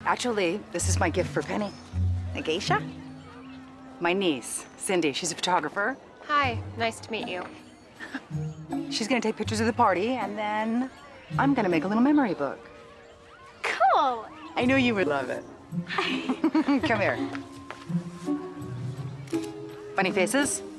Actually, this is my gift for Penny. A geisha? My niece, Cindy. She's a photographer. Hi, nice to meet you. She's gonna take pictures of the party, and then I'm gonna make a little memory book. Cool. I knew you would love it. Come here. Funny faces?